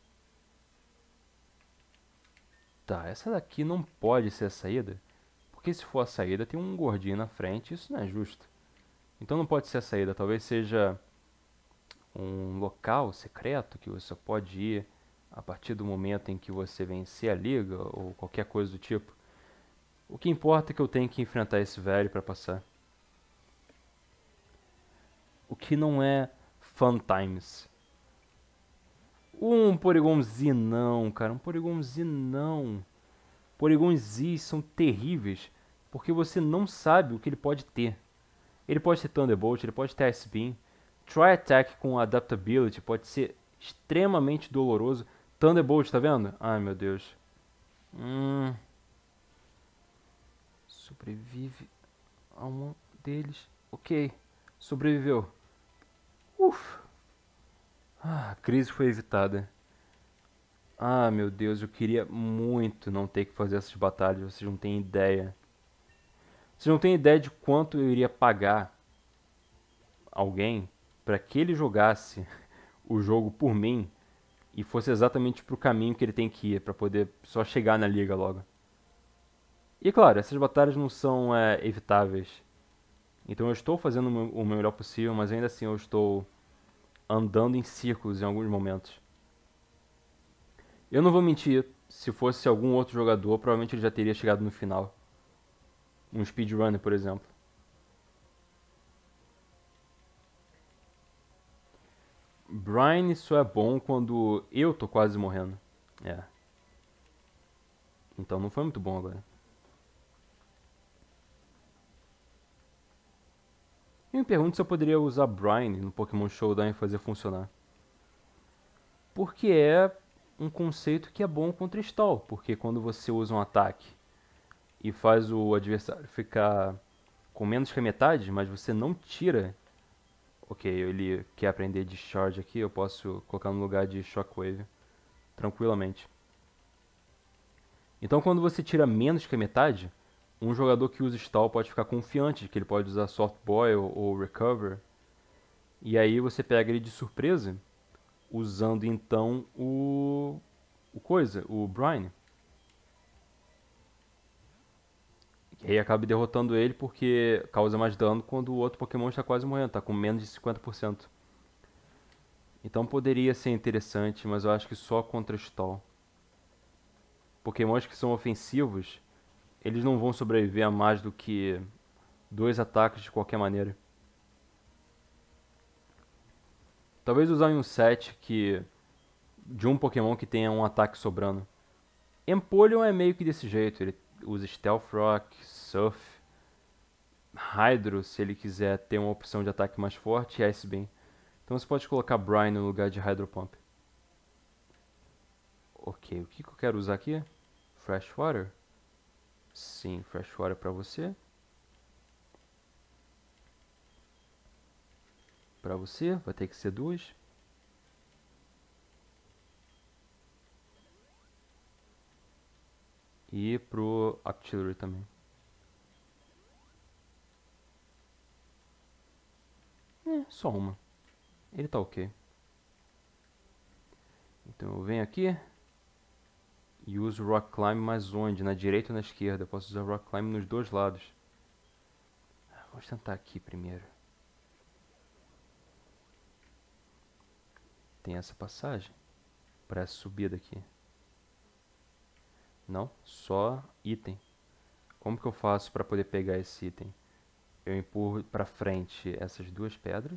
Tá, essa daqui não pode ser a saída, porque se for a saída tem um gordinho na frente, isso não é justo. Então não pode ser a saída, talvez seja um local secreto que você pode ir a partir do momento em que você vencer a liga ou qualquer coisa do tipo. O que importa é que eu tenho que enfrentar esse velho para passar. O que não é fun times. Um Porygonzinão, cara, um Porygonzinão. Porygon Z são terríveis porque você não sabe o que ele pode ter. Ele pode ter Thunderbolt, ele pode ter Ice Beam. Try Attack com Adaptability pode ser extremamente doloroso. Thunderbolt, tá vendo? Ai, meu Deus. Hum. Sobrevive a um deles. Ok. Sobreviveu. Uf. Ah, a crise foi evitada. Ah, meu Deus, eu queria muito não ter que fazer essas batalhas. Vocês não têm ideia. Vocês não têm ideia de quanto eu iria pagar alguém para que ele jogasse o jogo por mim e fosse exatamente pro caminho que ele tem que ir, para poder só chegar na liga logo. E claro, essas batalhas não são é, evitáveis. Então eu estou fazendo o meu, o meu melhor possível, mas ainda assim eu estou andando em círculos em alguns momentos. Eu não vou mentir, se fosse algum outro jogador, provavelmente ele já teria chegado no final. Um speedrunner, por exemplo. Brine só é bom quando eu tô quase morrendo. É. Então não foi muito bom agora. Eu me pergunto se eu poderia usar Brine no Pokémon Showdown e fazer funcionar. Porque é um conceito que é bom contra stall, porque quando você usa um ataque e faz o adversário ficar com menos que a metade, mas você não tira. Ok, ele quer aprender de charge aqui, eu posso colocar no lugar de shockwave tranquilamente. Então quando você tira menos que a metade, um jogador que usa stall pode ficar confiante de que ele pode usar soft boil ou recover. E aí você pega ele de surpresa, usando então o, o coisa, o Brine. E aí acaba derrotando ele porque causa mais dano quando o outro Pokémon está quase morrendo, está com menos de cinquenta por cento. Então poderia ser interessante, mas eu acho que só contra stall. Pokémons que são ofensivos, eles não vão sobreviver a mais do que dois ataques de qualquer maneira. Talvez usar em um set que de um Pokémon que tenha um ataque sobrando. Empoleon é meio que desse jeito, ele usa Stealth Rock, Surf, Hydro se ele quiser ter uma opção de ataque mais forte e Ice Beam. Então você pode colocar Brine no lugar de Hydro Pump. Ok, o que, que eu quero usar aqui? Fresh Water? Sim, Fresh Water para você. Para você, vai ter que ser duas. E pro Artillery também. É, só uma. Ele tá ok. Então eu venho aqui e uso Rock Climb, mas onde? Na direita ou na esquerda? Eu posso usar Rock Climb nos dois lados. Vamos tentar aqui primeiro. Tem essa passagem para essa subida aqui. Não, só item. Como que eu faço para poder pegar esse item? Eu empurro para frente essas duas pedras.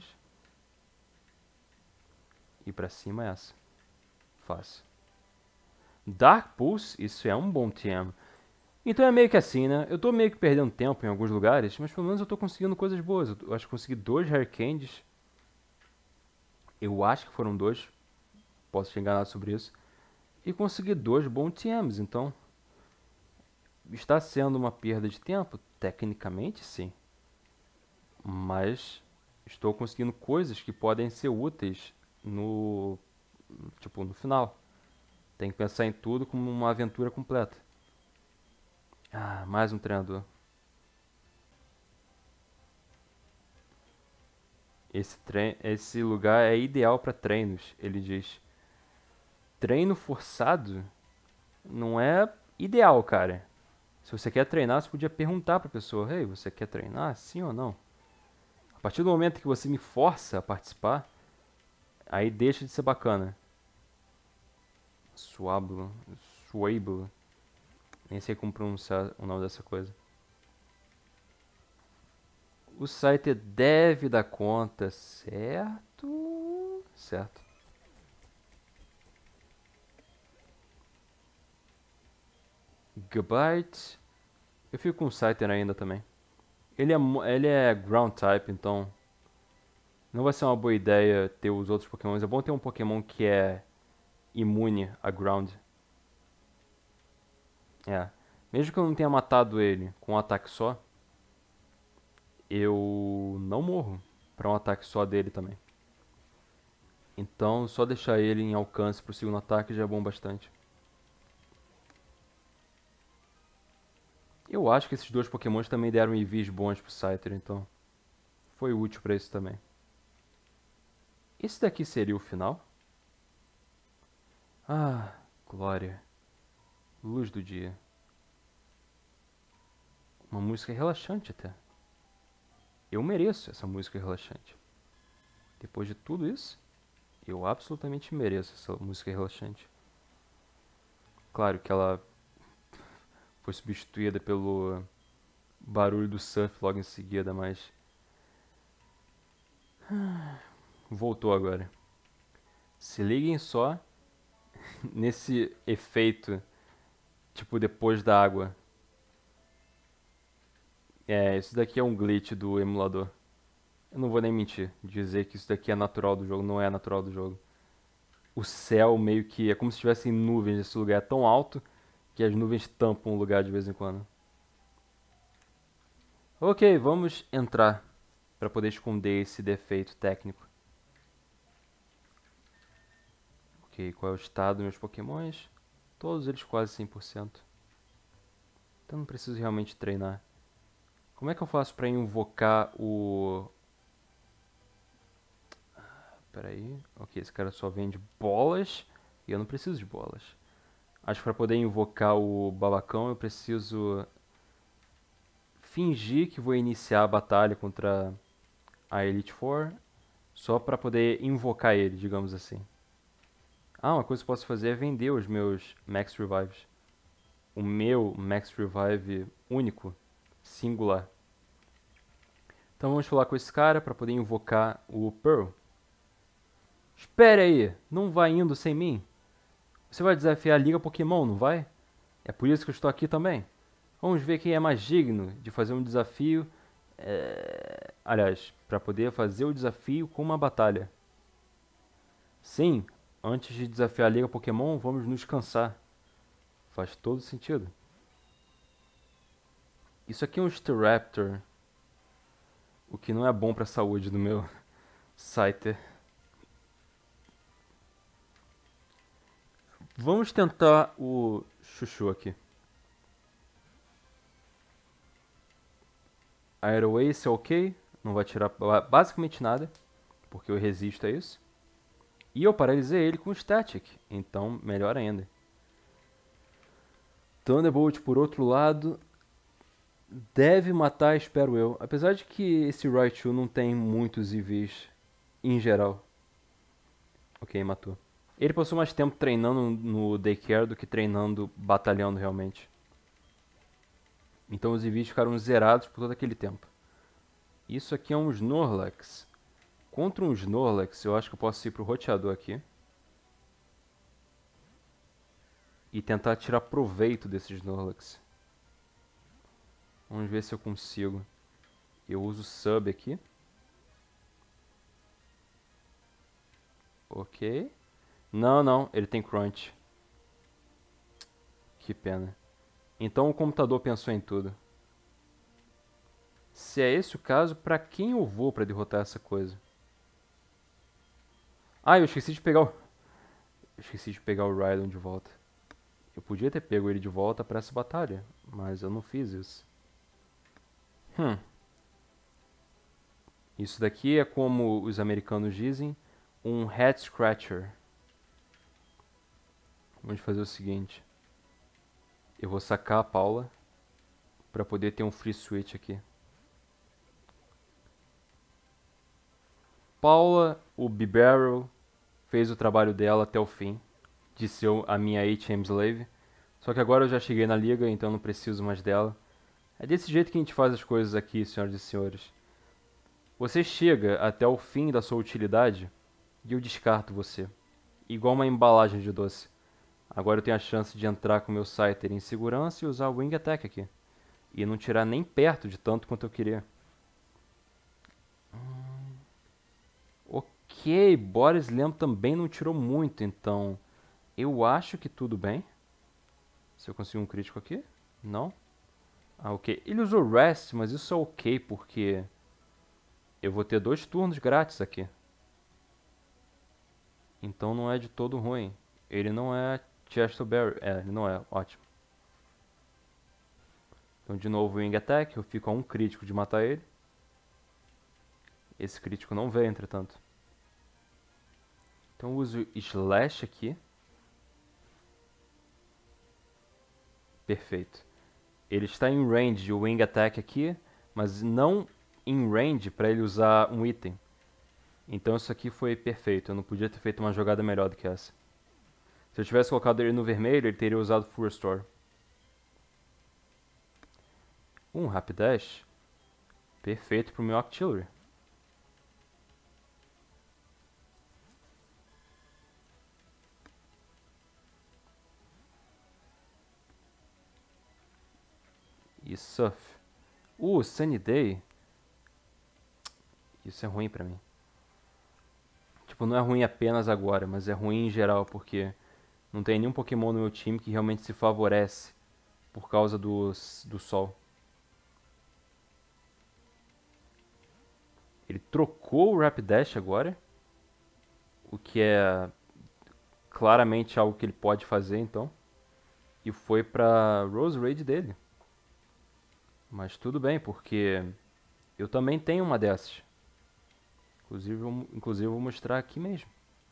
E para cima essa. Fácil. Dark Pulse, isso é um bom T M. Então é meio que assim, né? Eu tô meio que perdendo tempo em alguns lugares, mas pelo menos eu tô conseguindo coisas boas. Eu acho que consegui dois Rare Candies. Eu acho que foram dois. Posso te enganar sobre isso. E consegui dois bons T Ms, então... Está sendo uma perda de tempo? Tecnicamente, sim. Mas estou conseguindo coisas que podem ser úteis no... Tipo, no final. Tem que pensar em tudo como uma aventura completa. Ah, mais um treinador. Esse, tre... Esse lugar é ideal para treinos, ele diz. Treino forçado não é ideal, cara. Se você quer treinar, você podia perguntar pra pessoa: Hey, você quer treinar? Sim ou não? A partir do momento que você me força a participar, aí deixa de ser bacana. Suablo, Suablo. Nem sei como pronunciar o nome dessa coisa. O site deve dar conta, certo? Certo. Gabite. Eu fico com o Scyther ainda também. Ele é, ele é Ground Type, então não vai ser uma boa ideia ter os outros Pokémons. É bom ter um Pokémon que é imune a Ground. É. Mesmo que eu não tenha matado ele com um ataque só, eu não morro para um ataque só dele também. Então, só deixar ele em alcance pro segundo ataque já é bom bastante. Eu acho que esses dois Pokémons também deram E Vs bons pro Scyther, então foi útil para isso também. Esse daqui seria o final? Ah, glória. Luz do dia. Uma música relaxante até. Eu mereço essa música relaxante. Depois de tudo isso, eu absolutamente mereço essa música relaxante. Claro que ela foi substituída pelo barulho do surf logo em seguida, mas... Voltou agora. Se liguem só nesse efeito, tipo, depois da água. É, isso daqui é um glitch do emulador. Eu não vou nem mentir, dizer que isso daqui é natural do jogo, não é natural do jogo. o céu meio que... É como se tivessem nuvens. Esse lugar é tão alto que as nuvens tampam o lugar de vez em quando. Ok, vamos entrar para poder esconder esse defeito técnico. Ok, qual é o estado dos meus pokémons? Todos eles quase cem por cento. Então não preciso realmente treinar. Como é que eu faço para invocar o... Pera aí. Ok, esse cara só vende bolas e eu não preciso de bolas. Acho que para poder invocar o babacão eu preciso fingir que vou iniciar a batalha contra a Elite Four só para poder invocar ele, digamos assim. Ah, uma coisa que eu posso fazer é vender os meus Max Revives. O meu Max Revive único, singular. Então vamos falar com esse cara para poder invocar o Pearl. Espere aí, não vai indo sem mim? Você vai desafiar a Liga Pokémon, não vai? É por isso que eu estou aqui também. Vamos ver quem é mais digno de fazer um desafio. É... Aliás, para poder fazer o desafio com uma batalha. Sim, antes de desafiar a Liga Pokémon, vamos nos cansar. Faz todo sentido. Isso aqui é um Staraptor. O que não é bom para a saúde do meu Scyther. Vamos tentar o Chuchu aqui. Aero Ace é ok. Não vai tirar basicamente nada. Porque eu resisto a isso. E eu paralisei ele com Static. Então, melhor ainda. Thunderbolt, por outro lado, deve matar, espero eu. Apesar de que esse Raichu não tem muitos I Vs em geral. Ok, matou. Ele passou mais tempo treinando no daycare do que treinando, batalhando realmente. Então os I Vs ficaram zerados por todo aquele tempo. Isso aqui é um Snorlax. Contra um Snorlax, eu acho que eu posso ir pro roteador aqui. E tentar tirar proveito desse Snorlax. Vamos ver se eu consigo. Eu uso Sub aqui. Ok. Não, não, ele tem Crunch. Que pena. Então o computador pensou em tudo. Se é esse o caso, pra quem eu vou pra derrotar essa coisa? Ah, eu esqueci de pegar o... Eu esqueci de pegar o Rhydon de volta. Eu podia ter pego ele de volta pra essa batalha, mas eu não fiz isso. Hum. Isso daqui é como os americanos dizem, um head scratcher. Vamos fazer o seguinte. Eu vou sacar a Paula pra poder ter um free switch aqui. Paula, o Bibarel, fez o trabalho dela até o fim, de ser a minha H M Slave. Só que agora eu já cheguei na liga, então não preciso mais dela. É desse jeito que a gente faz as coisas aqui, senhoras e senhores. Você chega até o fim da sua utilidade e eu descarto você. Igual uma embalagem de doce. Agora eu tenho a chance de entrar com meu Scyther em segurança e usar o Wing Attack aqui. E não tirar nem perto de tanto quanto eu queria. Hum. Ok, Boris Slam também não tirou muito, então... Eu acho que tudo bem. Se eu conseguir um crítico aqui? Não? Ah, ok. Ele usou Rest, mas isso é ok, porque... Eu vou ter dois turnos grátis aqui. Então não é de todo ruim. Ele não é Chesterberry. É, ele não é. Ótimo. Então de novo Wing Attack. Eu fico a um crítico de matar ele. Esse crítico não veio, entretanto. Então eu uso Slash aqui. Perfeito. Ele está em range de Wing Attack aqui, mas não em range para ele usar um item. Então isso aqui foi perfeito. Eu não podia ter feito uma jogada melhor do que essa. Se eu tivesse colocado ele no vermelho, ele teria usado Full Restore. Um Rapidash. Perfeito para o meu Octillery. E Surf. Uh, Sunny Day. Isso é ruim pra mim. Tipo, não é ruim apenas agora, mas é ruim em geral, porque não tem nenhum Pokémon no meu time que realmente se favorece por causa do, do sol. Ele trocou o Rapidash agora, o que é claramente algo que ele pode fazer, então. E foi pra Rose Raid dele. Mas tudo bem, porque eu também tenho uma dessas. Inclusive, eu- inclusive eu vou mostrar aqui mesmo.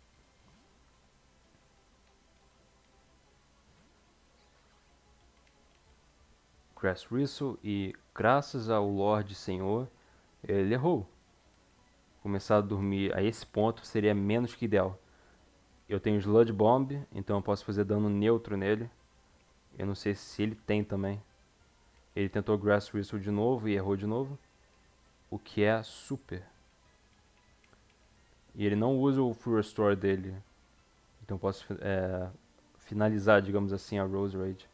Grass Whistle e graças ao Lorde Senhor, ele errou. Começar a dormir a esse ponto seria menos que ideal. Eu tenho Sludge Bomb, então eu posso fazer dano neutro nele. Eu não sei se ele tem também. Ele tentou Grass Whistle de novo e errou de novo. O que é super. E ele não usa o Full Restore dele. Então eu posso é, finalizar, digamos assim, a Rose Raid.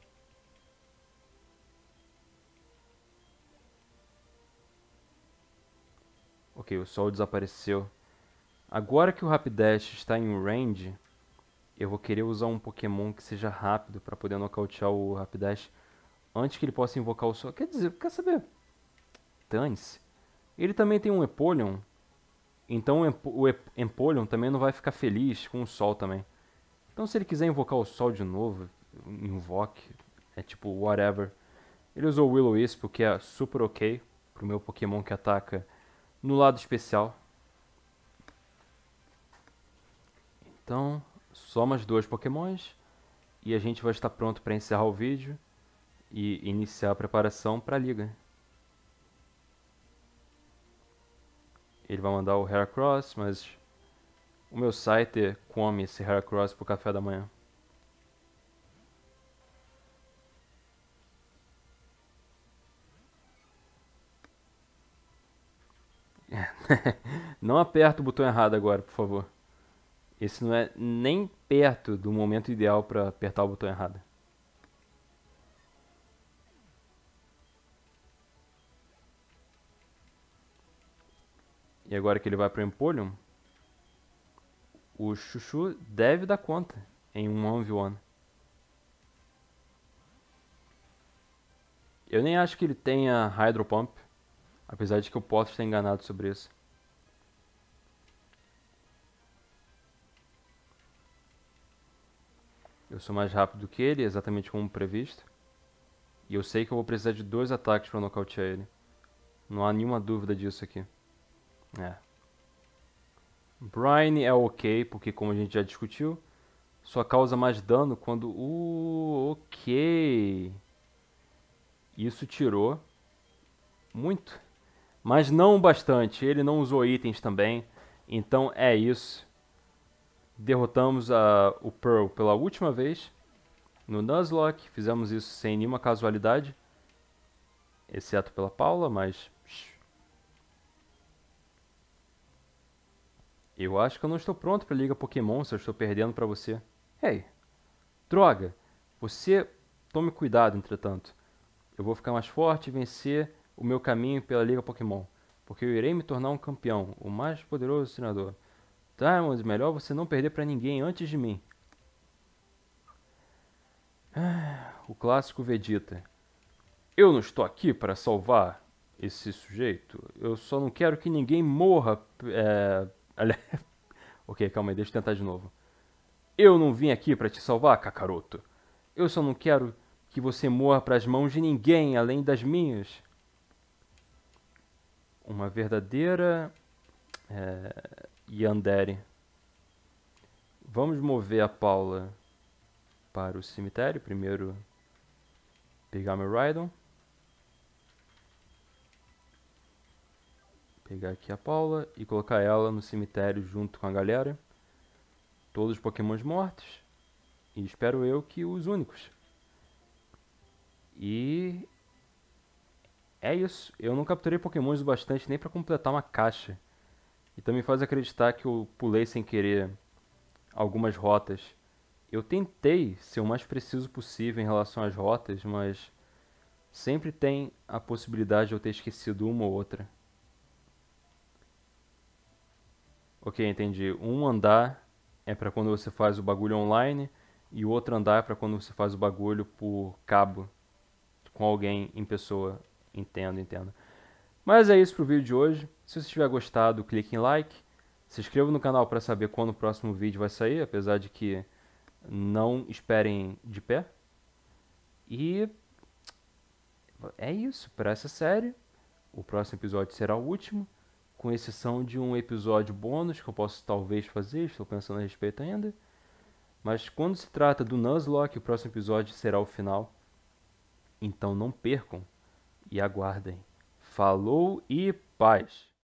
Ok, o sol desapareceu. Agora que o Rapidash está em range, eu vou querer usar um Pokémon que seja rápido para poder nocautear o Rapidash antes que ele possa invocar o sol. Quer dizer, quer saber? Dane-se. Ele também tem um Empoleon, então o, Empo o Empoleon também não vai ficar feliz com o sol também. Então se ele quiser invocar o sol de novo, invoque, é tipo whatever. Ele usou o Will-O-Wisp, o que é super ok pro meu Pokémon que ataca no lado especial. Então, só mais dois Pokémons e a gente vai estar pronto para encerrar o vídeo e iniciar a preparação para a liga. Ele vai mandar o Heracross, mas o meu Scyther come esse Heracross pro café da manhã. Não aperta o botão errado agora, por favor. Esse não é nem perto do momento ideal para apertar o botão errado. E agora que ele vai para o Empoleon, o Chuchu deve dar conta em um um v um. Eu nem acho que ele tenha Hydro Pump, apesar de que eu posso estar enganado sobre isso. Eu sou mais rápido que ele, exatamente como previsto. E eu sei que eu vou precisar de dois ataques para nocautear ele. Não há nenhuma dúvida disso aqui. É. Brine é ok, porque como a gente já discutiu, só causa mais dano quando... Uh, ok. Isso tirou muito. Mas não bastante. Ele não usou itens também. Então é isso. Derrotamos a, o Pearl pela última vez no Nuzlocke. Fizemos isso sem nenhuma casualidade. Exceto pela Paula, mas... Eu acho que eu não estou pronto para a Liga Pokémon se eu estou perdendo para você. Hey, droga! Você... Tome cuidado, entretanto. Eu vou ficar mais forte e vencer o meu caminho pela Liga Pokémon. Porque eu irei me tornar um campeão, o mais poderoso treinador. Diamond, melhor você não perder para ninguém antes de mim. Ah, o clássico Vegeta. Eu não estou aqui para salvar esse sujeito. Eu só não quero que ninguém morra. É... ok, calma aí, deixa eu tentar de novo. Eu não vim aqui para te salvar, Kakaroto. Eu só não quero que você morra para as mãos de ninguém além das minhas. Uma verdadeira é... Yandere. Vamos mover a Paula para o cemitério. Primeiro, pegar meu Rhydon. Pegar aqui a Paula e colocar ela no cemitério junto com a galera. Todos os Pokémons mortos. E espero eu que os únicos. E... é isso. Eu não capturei Pokémons o bastante nem para completar uma caixa. Então me faz acreditar que eu pulei sem querer algumas rotas. Eu tentei ser o mais preciso possível em relação às rotas, mas sempre tem a possibilidade de eu ter esquecido uma ou outra. Ok, entendi. Um andar é para quando você faz o bagulho online e o outro andar é para quando você faz o bagulho por cabo com alguém em pessoa. Entendo, entendo. Mas é isso pro vídeo de hoje. Se você tiver gostado, clique em like. Se inscreva no canal para saber quando o próximo vídeo vai sair, apesar de que não esperem de pé. E é isso para essa série. O próximo episódio será o último, com exceção de um episódio bônus que eu posso talvez fazer, estou pensando a respeito ainda. Mas quando se trata do Nuzlocke, o próximo episódio será o final. Então não percam e aguardem. Falou e paz!